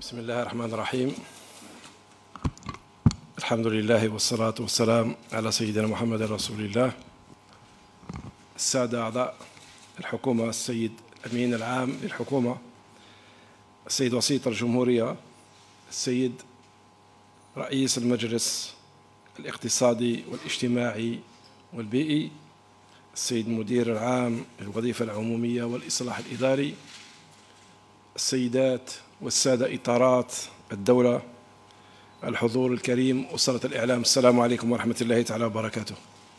بسم الله الرحمن الرحيم. الحمد لله والصلاة والسلام على سيدنا محمد رسول الله. السادة أعضاء الحكومة، السيد الأمين العام للحكومة، السيد وسيط الجمهورية، السيد رئيس المجلس الاقتصادي والاجتماعي والبيئي، السيد المدير العام للوظيفة العمومية والإصلاح الإداري، السيدات والسادة إطارات الدولة، الحضور الكريم، أسرة الإعلام، السلام عليكم ورحمة الله تعالى وبركاته.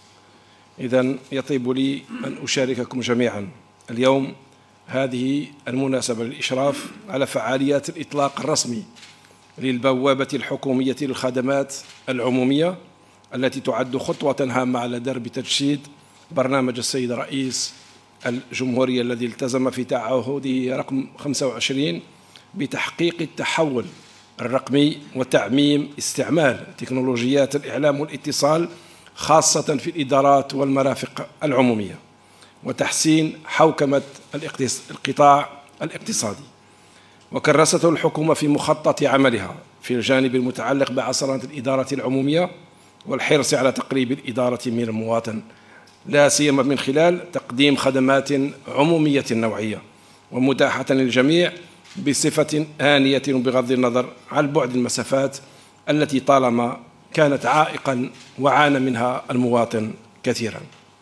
إذن يطيب لي أن أشارككم جميعا اليوم هذه المناسبة للإشراف على فعاليات الإطلاق الرسمي للبوابة الحكومية للخدمات العمومية التي تعد خطوة هامة على درب تجسيد برنامج السيد رئيس الجمهورية الذي التزم في تعهده رقم 25 بتحقيق التحول الرقمي وتعميم استعمال تكنولوجيات الإعلام والاتصال خاصة في الإدارات والمرافق العمومية وتحسين حوكمة القطاع الاقتصادي. وكرسته الحكومة في مخطط عملها في الجانب المتعلق بعصرنة الإدارة العمومية والحرص على تقريب الإدارة من المواطن، لا سيما من خلال تقديم خدمات عمومية نوعية ومتاحة للجميع بصفة آنية بغض النظر عن بعد المسافات التي طالما كانت عائقا وعانى منها المواطن كثيرا.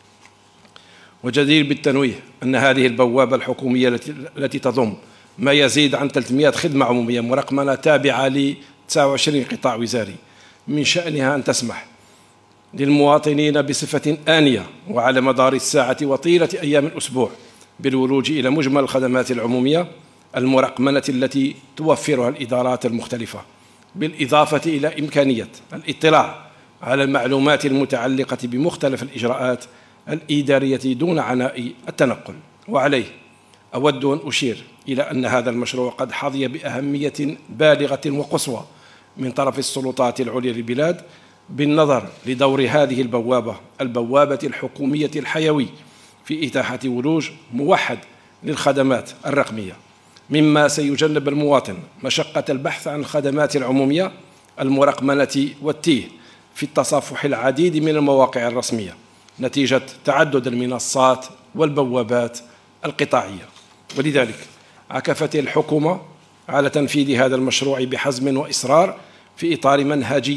وجدير بالتنويه أن هذه البوابة الحكومية التي تضم ما يزيد عن 300 خدمة عمومية مرقمنة تابعة ل 29 قطاع وزاري من شأنها أن تسمح للمواطنين بصفة آنية وعلى مدار الساعة وطيلة أيام الأسبوع بالولوج إلى مجمل الخدمات العمومية المرقمنة التي توفرها الإدارات المختلفة، بالإضافة إلى إمكانية الاطلاع على المعلومات المتعلقة بمختلف الإجراءات الإدارية دون عناء التنقل. وعليه أود أن أشير إلى أن هذا المشروع قد حظي بأهمية بالغة وقصوى من طرف السلطات العليا للبلاد بالنظر لدور هذه البوابة الحكومية الحيوي في إتاحة ولوج موحد للخدمات الرقمية، مما سيجنب المواطن مشقة البحث عن الخدمات العمومية المرقمنة والتيه في التصفح العديد من المواقع الرسمية نتيجة تعدد المنصات والبوابات القطاعية. ولذلك عكفت الحكومة على تنفيذ هذا المشروع بحزم وإصرار في إطار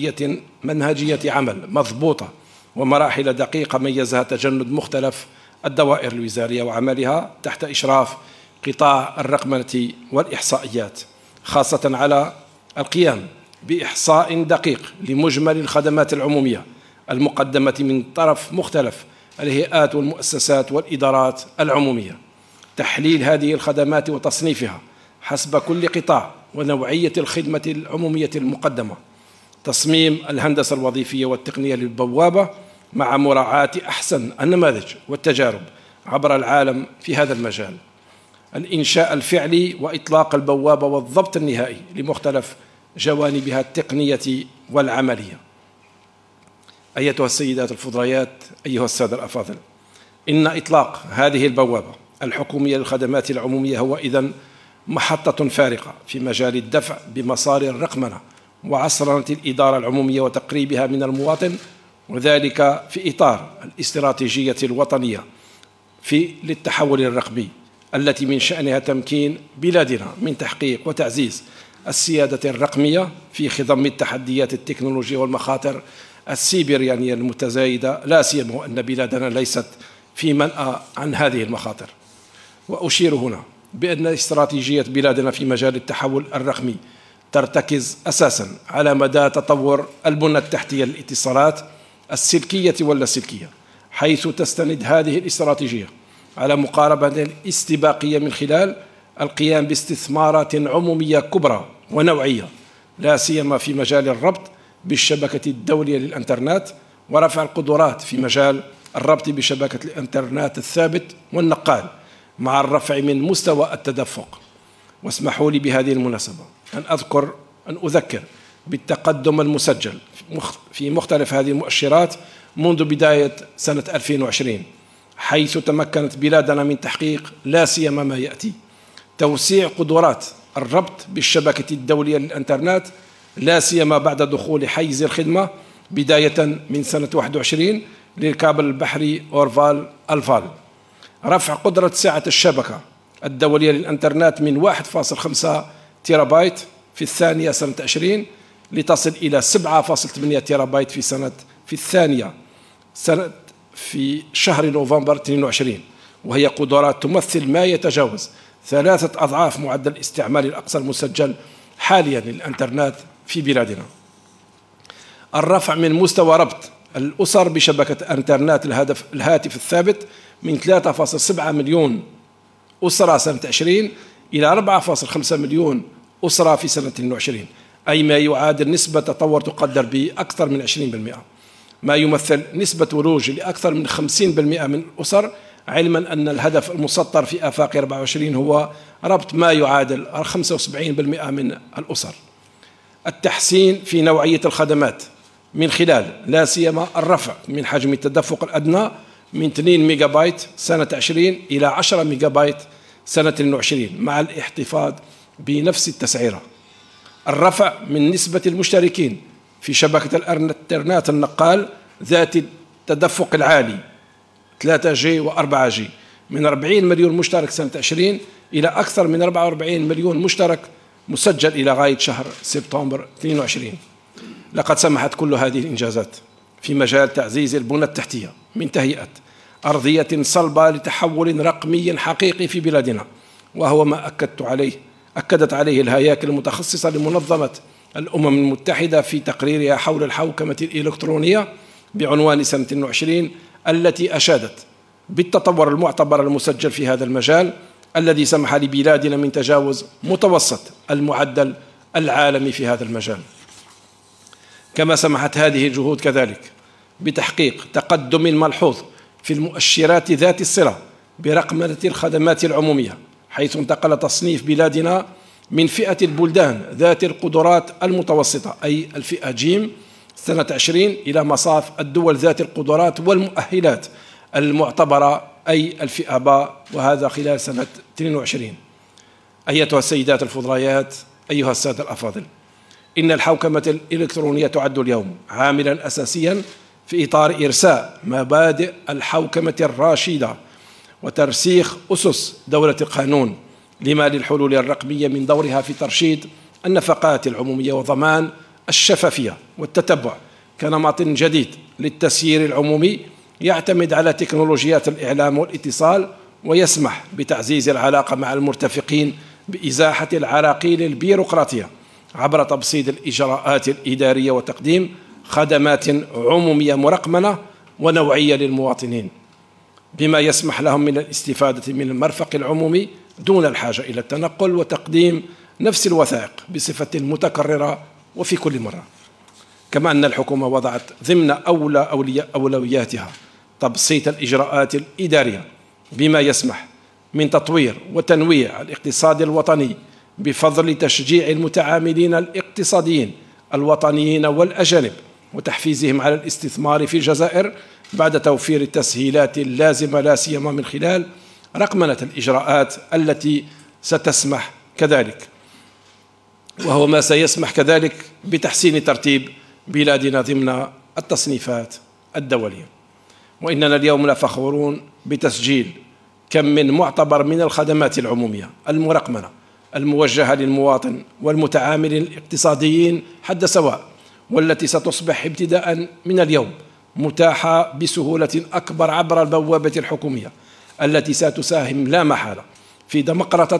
منهجية عمل مضبوطة ومراحل دقيقة ميزها تجند مختلف الدوائر الوزارية وعملها تحت إشراف قطاع الرقمنة والإحصائيات، خاصة على القيام بإحصاء دقيق لمجمل الخدمات العمومية المقدمة من طرف مختلف الهيئات والمؤسسات والإدارات العمومية، تحليل هذه الخدمات وتصنيفها حسب كل قطاع ونوعية الخدمة العمومية المقدمة، تصميم الهندسة الوظيفية والتقنية للبوابة مع مراعاة أحسن النماذج والتجارب عبر العالم في هذا المجال، الإنشاء الفعلي وإطلاق البوابة والضبط النهائي لمختلف جوانبها التقنية والعملية. أيتها السيدات الفضليات، أيها السادة الأفاضل، إن إطلاق هذه البوابة الحكومية للخدمات العمومية هو إذن محطة فارقة في مجال الدفع بمسار الرقمنة وعصرنة الإدارة العمومية وتقريبها من المواطن، وذلك في إطار الاستراتيجية الوطنية للتحول الرقمي التي من شأنها تمكين بلادنا من تحقيق وتعزيز السيادة الرقمية في خضم التحديات التكنولوجية والمخاطر السيبرانية المتزايدة، لا سيما وأن بلادنا ليست في منأى عن هذه المخاطر. وأشير هنا بأن استراتيجية بلادنا في مجال التحول الرقمي ترتكز أساساً على مدى تطور البنى التحتية للاتصالات السلكية واللاسلكية، حيث تستند هذه الاستراتيجية على مقاربة استباقية من خلال القيام باستثمارات عمومية كبرى ونوعية، لا سيما في مجال الربط بالشبكة الدولية للإنترنت ورفع القدرات في مجال الربط بشبكة الإنترنت الثابت والنقال مع الرفع من مستوى التدفق. واسمحوا لي بهذه المناسبة أن أذكر بالتقدم المسجل في مختلف هذه المؤشرات منذ بداية سنة 2020، حيث تمكنت بلادنا من تحقيق لا سيما ما يأتي توسيع قدرات الربط بالشبكة الدولية للإنترنت، لا سيما بعد دخول حيز الخدمة بداية من سنة 21 للكابل البحري أورفال الفال. رفع قدرة سعة الشبكة الدولية للإنترنت من 1.5 تيرا بايت في الثانية سنة 20 لتصل إلى 7.8 تيرا بايت في الثانية في شهر نوفمبر 22، وهي قدرات تمثل ما يتجاوز 3 أضعاف معدل الاستعمال الأقصى المسجل حاليا للإنترنت في بلادنا. الرفع من مستوى ربط الأسر بشبكة إنترنت الهاتف الثابت من 3.7 مليون أسرة سنة 20 إلى 4.5 مليون أسرة في سنة 22، أي ما يعادل نسبة تطور تقدر بأكثر من 20%، ما يمثل نسبة ولوج لأكثر من 50% من الأسر، علما أن الهدف المسطر في آفاق 24 هو ربط ما يعادل 75% من الأسر. التحسين في نوعية الخدمات من خلال لا سيما الرفع من حجم التدفق الأدنى من 2 ميجا بايت سنة 20 إلى 10 ميجا بايت سنة 22 مع الاحتفاظ بنفس التسعيرة. الرفع من نسبة المشتركين في شبكة الإنترنت النقال ذات التدفق العالي 3G و4G من 40 مليون مشترك سنة 20 إلى أكثر من 44 مليون مشترك مسجل إلى غاية شهر سبتمبر 22. لقد سمحت كل هذه الإنجازات في مجال تعزيز البنى التحتية من تهيئة أرضية صلبة لتحول رقمي حقيقي في بلادنا، وهو ما أكدت عليه الهياكل المتخصصة لمنظمة الأمم المتحدة في تقريرها حول الحوكمة الإلكترونية بعنوان سنة 22، التي أشادت بالتطور المعتبر المسجل في هذا المجال الذي سمح لبلادنا من تجاوز متوسط المعدل العالمي في هذا المجال. كما سمحت هذه الجهود كذلك بتحقيق تقدم ملحوظ في المؤشرات ذات الصلة برقمنة الخدمات العمومية، حيث انتقل تصنيف بلادنا من فئة البلدان ذات القدرات المتوسطة أي الفئة جيم سنة 20 إلى مصاف الدول ذات القدرات والمؤهلات المعتبرة أي الفئة باء، وهذا خلال سنة 22. أيتها السيدات الفضليات، أيها السادة الأفاضل، إن الحوكمة الإلكترونية تعد اليوم عاملا أساسيا في إطار إرساء مبادئ الحوكمة الراشدة وترسيخ أسس دولة القانون، لما للحلول الرقمية من دورها في ترشيد النفقات العمومية وضمان الشفافية والتتبع كنمط جديد للتسيير العمومي يعتمد على تكنولوجيات الإعلام والاتصال، ويسمح بتعزيز العلاقة مع المرتفقين بإزاحة العراقيل البيروقراطية عبر تبسيط الإجراءات الإدارية وتقديم خدمات عمومية مرقمنة ونوعية للمواطنين، بما يسمح لهم من الاستفادة من المرفق العمومي دون الحاجة إلى التنقل وتقديم نفس الوثائق بصفة متكررة وفي كل مرة. كما أن الحكومة وضعت ضمن أولوياتها تبسيط الإجراءات الإدارية بما يسمح من تطوير وتنويع الاقتصاد الوطني بفضل تشجيع المتعاملين الاقتصاديين الوطنيين والأجانب وتحفيزهم على الاستثمار في الجزائر بعد توفير التسهيلات اللازمة لا سيما من خلال رقمنة الإجراءات التي ستسمح كذلك، وهو ما سيسمح كذلك بتحسين ترتيب بلادنا ضمن التصنيفات الدولية. وإننا اليوم لفخورون بتسجيل كم من معتبر من الخدمات العمومية المرقمنة الموجهة للمواطن والمتعاملين الاقتصاديين حد سواء، والتي ستصبح ابتداء من اليوم متاحة بسهولة أكبر عبر البوابة الحكومية التي ستساهم لا محالة في دمقرطة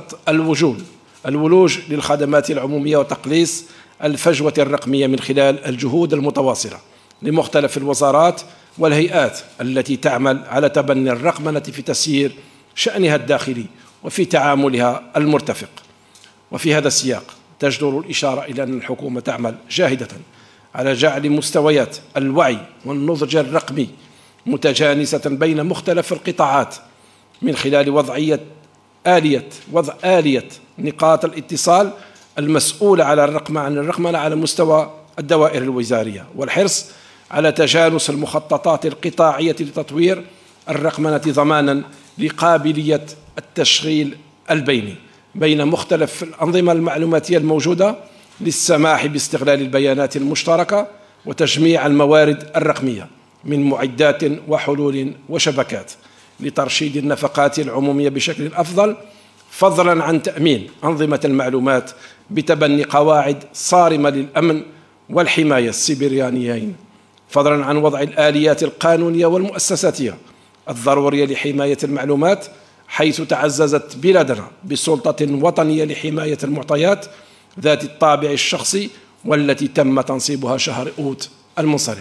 الولوج للخدمات العمومية وتقليص الفجوة الرقمية من خلال الجهود المتواصلة لمختلف الوزارات والهيئات التي تعمل على تبني الرقمنة في تسيير شأنها الداخلي وفي تعاملها المرتفق. وفي هذا السياق تجدر الإشارة إلى أن الحكومة تعمل جاهدة على جعل مستويات الوعي والنضج الرقمي متجانسة بين مختلف القطاعات من خلال وضع آلية نقاط الاتصال المسؤولة عن الرقمنة على مستوى الدوائر الوزارية، والحرص على تجانس المخططات القطاعية لتطوير الرقمنة ضمانا لقابلية التشغيل البيني بين مختلف الأنظمة المعلوماتية الموجودة للسماح باستغلال البيانات المشتركة وتجميع الموارد الرقمية من معدات وحلول وشبكات لترشيد النفقات العمومية بشكل أفضل، فضلا عن تأمين أنظمة المعلومات بتبني قواعد صارمة للأمن والحماية السيبرانيين، فضلا عن وضع الآليات القانونية والمؤسساتية الضرورية لحماية المعلومات، حيث تعززت بلادنا بسلطة وطنية لحماية المعطيات ذات الطابع الشخصي والتي تم تنصيبها شهر أوت المنصرم.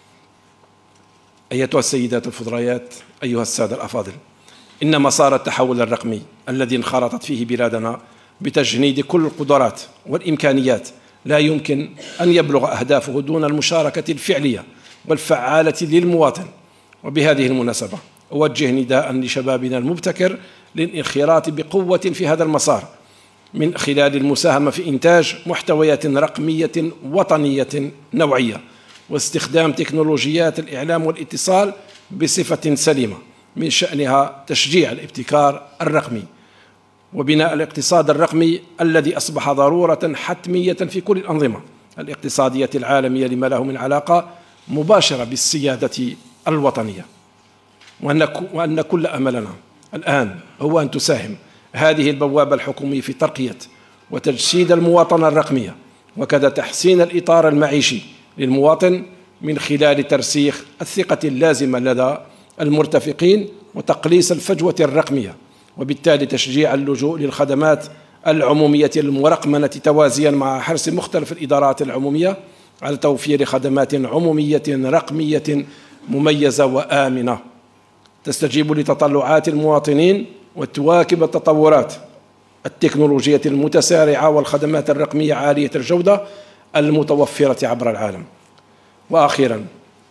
أيتها السيدات الفضليات، أيها السادة الأفاضل، إن مسار التحول الرقمي الذي انخرطت فيه بلادنا بتجنيد كل القدرات والإمكانيات لا يمكن أن يبلغ أهدافه دون المشاركة الفعلية والفعالة للمواطن. وبهذه المناسبة أوجه نداء لشبابنا المبتكر للانخراط بقوة في هذا المسار من خلال المساهمة في إنتاج محتويات رقمية وطنية نوعية، واستخدام تكنولوجيات الإعلام والاتصال بصفة سليمة من شأنها تشجيع الابتكار الرقمي وبناء الاقتصاد الرقمي الذي أصبح ضرورة حتمية في كل الأنظمة الاقتصادية العالمية لما له من علاقة مباشرة بالسيادة الوطنية، وأن كل أملنا الآن هو أن تساهم هذه البوابة الحكومية في ترقية وتجسيد المواطنة الرقمية، وكذا تحسين الإطار المعيشي للمواطن من خلال ترسيخ الثقة اللازمة لدى المرتفقين وتقليص الفجوة الرقمية، وبالتالي تشجيع اللجوء للخدمات العمومية المرقمنة توازيا مع حرص مختلف الإدارات العمومية على توفير خدمات عمومية رقمية مميزة وآمنة تستجيب لتطلعات المواطنين وتواكب التطورات التكنولوجية المتسارعة والخدمات الرقمية عالية الجودة المتوفرة عبر العالم. وأخيرا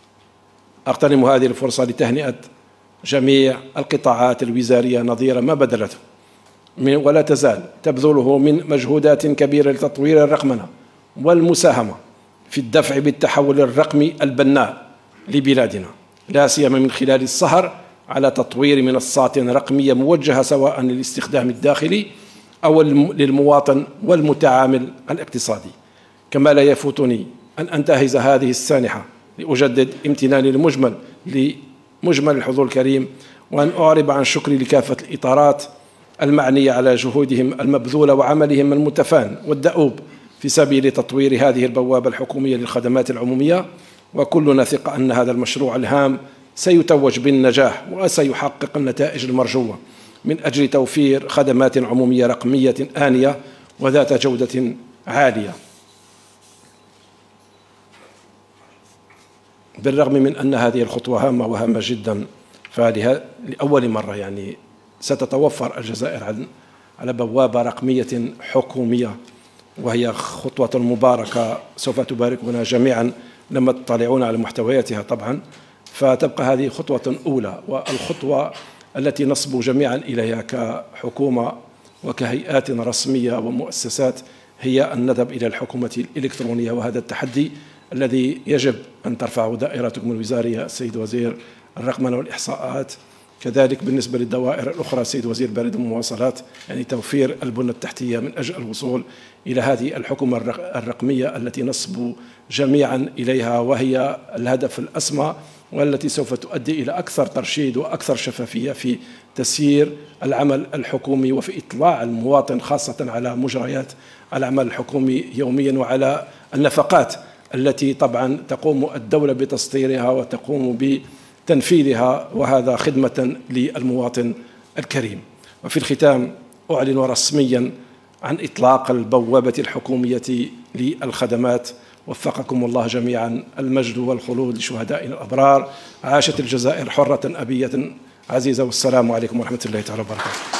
أغتنم هذه الفرصة لتهنئة جميع القطاعات الوزارية نظير ما بذلته ولا تزال تبذله من مجهودات كبيرة لتطوير الرقمنة والمساهمة في الدفع بالتحول الرقمي البناء لبلادنا، لا سيما من خلال السهر على تطوير منصات رقمية موجهة سواء للاستخدام الداخلي أو للمواطن والمتعامل الاقتصادي. كما لا يفوتني أن أنتهز هذه السانحة لأجدد امتناني لمجمل الحضور الكريم، وأن أعرب عن شكري لكافة الإطارات المعنية على جهودهم المبذولة وعملهم المتفان والدؤوب في سبيل تطوير هذه البوابة الحكومية للخدمات العمومية، وكلنا ثقة أن هذا المشروع الهام سيتوج بالنجاح وسيحقق النتائج المرجوة من أجل توفير خدمات عمومية رقمية آنية وذات جودة عالية. بالرغم من أن هذه الخطوة هامة وهامة جدا، فلأول مرة ستتوفر الجزائر على بوابة رقمية حكومية، وهي خطوة مباركة سوف تباركنا جميعا لما تطلعون على محتوياتها طبعا. فتبقى هذه خطوة أولى، والخطوة التي نصبو جميعا إليها كحكومة وكهيئات رسمية ومؤسسات هي أن نذهب إلى الحكومة الإلكترونية، وهذا التحدي الذي يجب أن ترفعه دائرتكم الوزارية السيد وزير الرقمنة والإحصاءات، كذلك بالنسبة للدوائر الأخرى السيد وزير البريد والمواصلات، توفير البنى التحتية من أجل الوصول إلى هذه الحكومة الرقمية التي نصبو جميعا إليها، وهي الهدف الأسمى والتي سوف تؤدي إلى أكثر ترشيد وأكثر شفافية في تسيير العمل الحكومي وفي إطلاع المواطن خاصة على مجريات العمل الحكومي يوميا وعلى النفقات التي طبعا تقوم الدولة بتسطيرها وتقوم بتنفيذها، وهذا خدمة للمواطن الكريم. وفي الختام أعلن رسميا عن إطلاق البوابة الحكومية للخدمات. وفقكم الله جميعا، المجد والخلود لشهدائنا الأبرار. عاشت الجزائر حرة أبية عزيزة، والسلام عليكم ورحمة الله تعالى وبركاته.